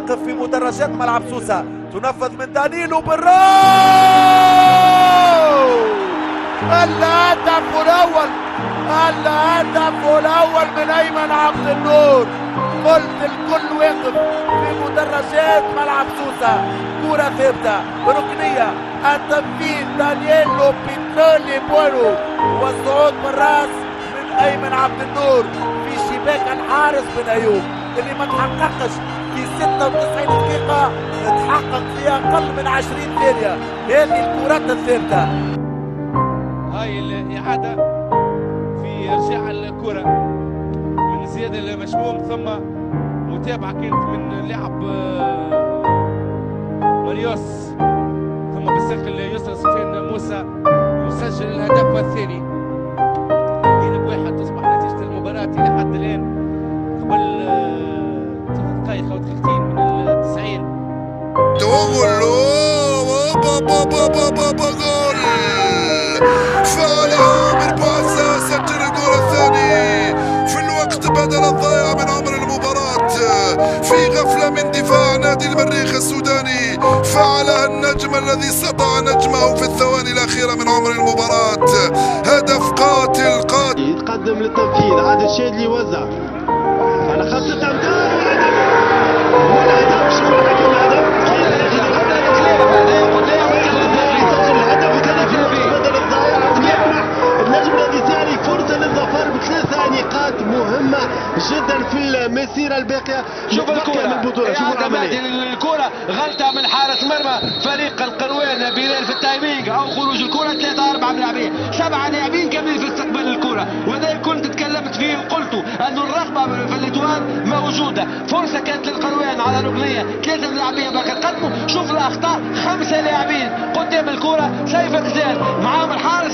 واقف في مدرجات ملعب سوسة. تنفذ من دانيلو بالراو. الهدف الأول، الهدف الأول من أيمن عبد النور. قلت الكل واقف في مدرجات ملعب سوسة. كرة ثابتة ركنية، التنفيذ دانييلو بيترولي بويرو، والصعود بالراس من أيمن عبد النور في شباك الحارس بن أيوب اللي ما تحققش في 96 دقيقة، تحقق في أقل من 20 ثانية. هذه الكرات الثابتة. هاي الإعادة في إرجاع الكرة من زياد المشموم، ثم متابعة كانت من لاعب ماريوس، ثم بالساق اليسرى سفيان موسى يسجل الهدف الثاني. 2-1 تصبح نتيجة المباراة إلى حد الآن قبل 3 دقائق أو دقيقتين من 90. جول فعلها من باسا، سجل الجول الثاني في الوقت بدل الضائع من عمر المباراة في غفلة من دفاع نادي المريخ السوداني. فعلها النجم الذي سطع نجمه في الثواني الأخيرة من عمر المباراة. هدف قاتل قاتل. يتقدم للتنفيذ، عادل الشادلي يوزع على خط التمرير والهدف. شو معنى الهدف؟ مهمة جدا في المسيرة الباقية. شوف الكرة من البطولة، شوف العملية. الكرة غلطة من حارس مرمى فريق القروان بلال في التايمينج او خروج الكرة. 3-4 لاعبين، 7 لاعبين كاملين في استقبال الكرة، وهذا كنت تكلمت فيه وقلت انه الرغبة في الاتوان موجودة. فرصة كانت للقروان على ركنية، 3 لاعبين باقي قدموا. شوف الاخطاء، 5 لاعبين قدام الكرة، سيف غزال معاهم الحارس.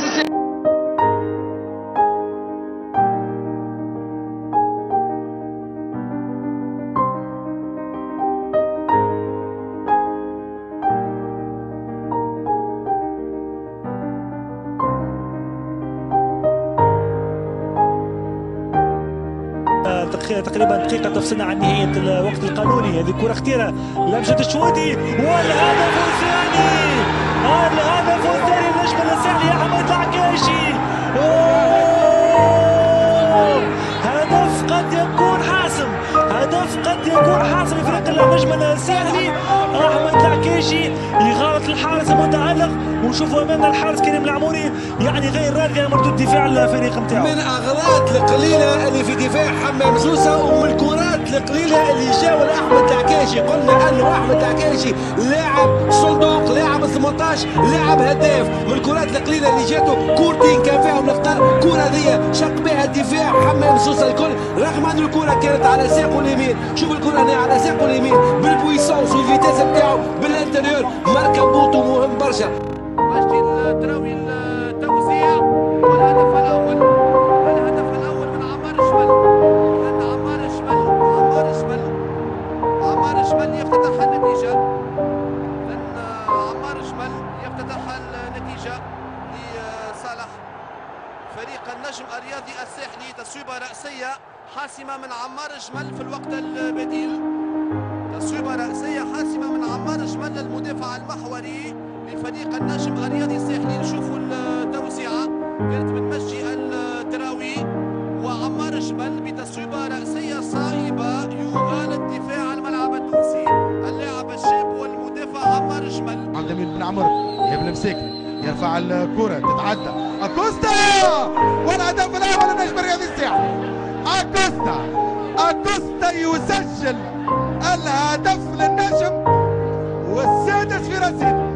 تقريبا دقيقة تفصلنا عن نهاية الوقت القانوني. هذه كرة خطيرة، لمسة الشويدي والهدف الثاني. الهدف الثاني للنجم الساحلي أحمد العكاشي. هدف قد يكون حاسم، هدف قد يكون حاسم لفريق النجم الساحلي. أحمد العكاشي يغالط الحارس المتألق، ونشوفوا امامنا الحارس كريم العموري يعني غير راضي عن مردود دفاع الفريق نتاعو. من اغلاط القليله اللي في دفاع حمام سوسه، ومن الكرات القليله اللي جاوا لاحمد العكاشي. قلنا انه احمد العكاشي لاعب صندوق، لاعب 18، لاعب هداف. من الكرات القليله اللي جاته كورتين كان فيهم الاخطاء. كره ذي شق بها الدفاع حمام سوسه الكل، رغم ان الكره كانت على ساقه اليمين. شوف الكره هنا على ساقه اليمين بالبويسونس والفيتاس نتاعو بالانتريور. مركب بوطو مهم برشا. مجدي التراوي التوزيع والهدف الاول، الهدف الاول من عمار جمل. لان عمار جمل يفتتح النتيجه. لان عمار جمل يفتتح النتيجه لصالح فريق النجم الرياضي الساحلي. تصويبه راسيه حاسمه من عمار جمل في الوقت البديل. تصويبه راسيه حاسمه من عمار جمل المدافع المحوري لفريق النجم الرياضي الساحلي. نشوفوا التوزيعه كانت من مجدي التراوي وعمار جمل بتصويبه راسيه صائبه يغالط دفاع الملعب التونسي. اللاعب الشاب والمدافع عمار جمل. عبد الجميل بن عمر يبني المساكني، يرفع الكره تتعدى اكوستا، والهدف الاول للنجم الرياضي الساحلي. اكوستا يسجل الهدف للنجم والسادس في رصيده.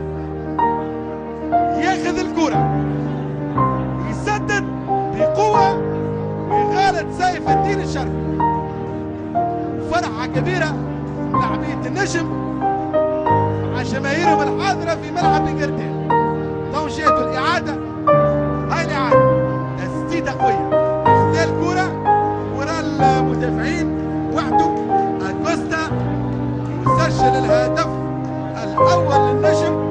ياخذ الكرة يسدد بقوة ويغالط سيف الدين الشرفي. فرحة كبيرة لاعبية النجم مع جماهيرهم الحاضرة في ملعب القردان. تو جاتوا الإعادة، هاي الإعادة تسديدة قوية، خذا الكرة وراء المدافعين وحده. أكوستا يسجل الهدف الأول للنجم.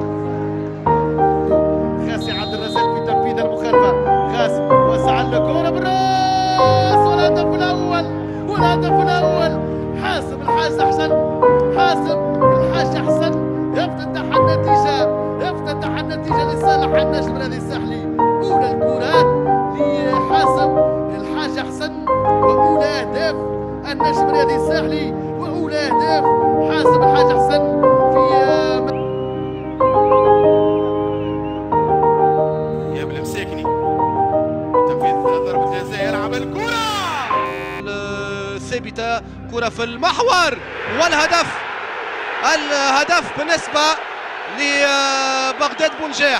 عبد الرزاق في تنفيذ المخالفة. غاسم وسع الكرة بالراس والهدف الأول، والهدف الأول. حاسم الحارس أحسن، حاسم الحاج حسن يفتتح النتيجة لصالح النجم الرياضي الساحلي. أولى الكرات لحاسم الحاج حسن وأولى أهداف النجم الرياضي الساحلي وأولى أهداف حاسم الحاج حسن في يا بالمساكني تنفيذ ضربة جزاء يلعب الكرة ثابتة، كرة في المحور والهدف بالنسبة لبغداد بونجاح.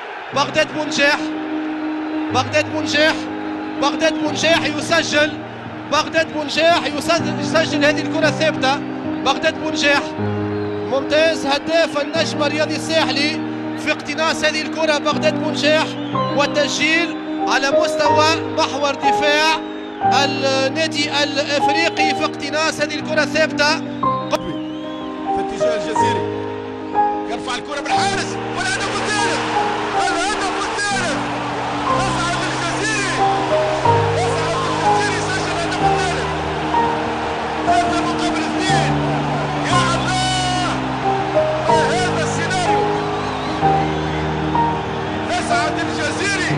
بغداد بونجاح يسجل هذه الكرة الثابتة. بغداد بونجاح ممتاز، هداف النجم الرياضي الساحلي في اقتناص هذه الكرة. بغداد بونجاح والتسجيل على مستوى محور دفاع النادي الافريقي في اقتناص هذه الكرة الثابتة في اتجاه الجزيري، يرفع الكرة بالحارس والهدف الثالث. أسعد الجزيري سجل الهدف الثالث. 3 مقابل 2. يا الله ما هذا السيناريو. أسعد الجزيري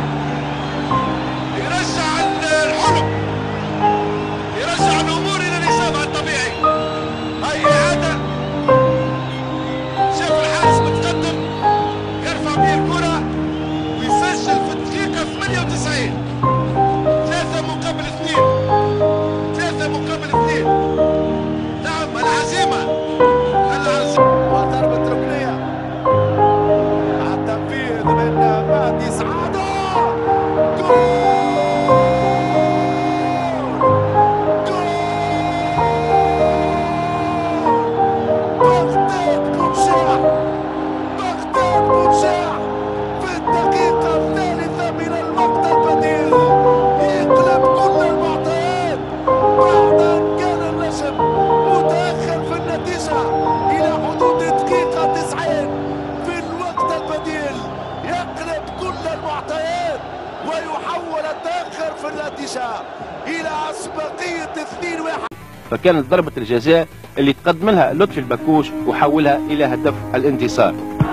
يرجع الحلم، يرجع الأمور إلى نظامها الطبيعي. هاي إعادة، شاف الحارس متقدم يرفع به الكرة ويسجل في الدقيقة 98. 3 مقابل 2. نعم العزيمة وضربة ركنية مع التنفيذ من مهدي سعادة. بغداد بونجاح في الدقيقة الثالثة من الوقت البديل يقلب كل المعطيات بعد أن كان النجم متأخر في النتيجة إلى حدود دقيقة 90. في الوقت البديل يقلب كل المعطيات ويحول التأخر في النتيجة إلى أسبقية 2-1. فكانت ضربة الجزاء اللي تقدم لها لطفي البكوش وحولها إلى هدف الانتصار.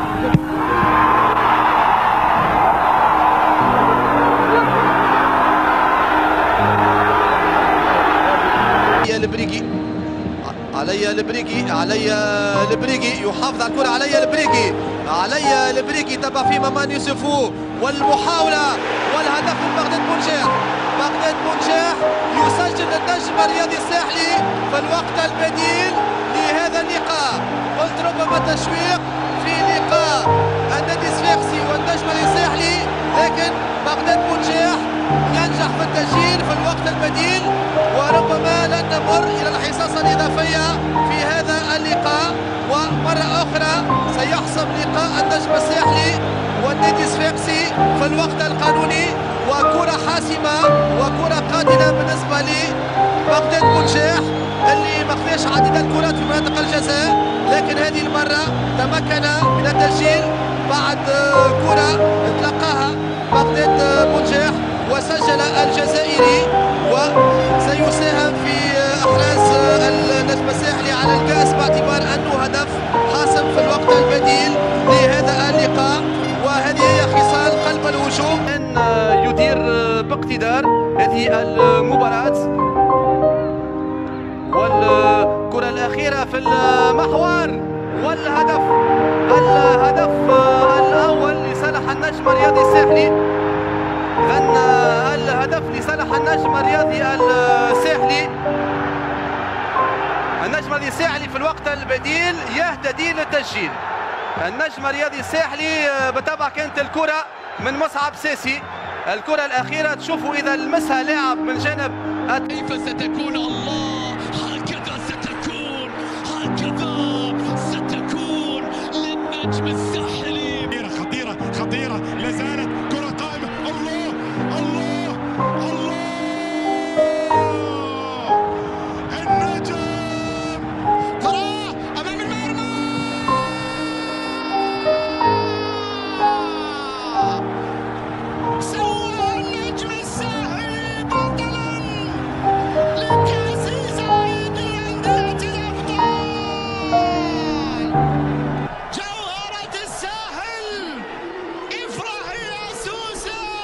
علي البريقي يحافظ على الكرة. علي البريقي تبع في ممان يوسفو والمحاولة والهدف من بغداد بونجاح يسجل النجم الرياضي الساحلي في الوقت البديل لهذا اللقاء. قلت ربما تشويق في لقاء النادي الصفاقسي والنجم الساحلي، لكن بغداد بونجاح ينجح في التسجيل في الوقت البديل. وربما لن نمر إلى الحصص الإضافية في هذا اللقاء، ومرة أخرى سيحسم لقاء النجم الساحلي والنادي الصفاقسي في الوقت القانوني، وكرة حاسمة وكرة قاتلة بالنسبة لبغداد بونجاح اللي ما خذاش عديد الكرات في مناطق الجزاء، لكن هذه المرة تمكن من التسجيل بعد كرة تلقاها بغداد بونجاح وسجل الجزائري، وسيساهم في احراز النجم الساحلي على الكاس باعتبار انه هدف حاسم في الوقت البديل لهذا اللقاء. وهذه هي خصال قلب الهجوم ان يدير باقتدار هذه المباراة. والكرة الأخيرة في المحور والهدف الأول لصالح النجم الرياضي الساحلي. الهدف لصالح النجم الرياضي الساحلي. النجم الساحلي في الوقت البديل يهتدي للتسجيل. النجم الرياضي الساحلي بالطبع كانت الكرة من مصعب ساسي. الكرة الأخيرة تشوفوا إذا لمسها لاعب من جانب كيف ستكون؟ الله هكذا ستكون، هكذا